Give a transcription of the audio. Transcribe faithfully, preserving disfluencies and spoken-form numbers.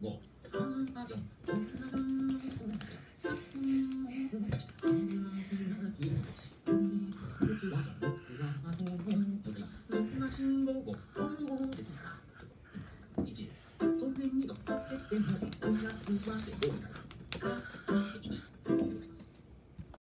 五、八、四、三、四つは四つは五、七、信号五、五でつなが一、それにとつけても、二つはで五になる。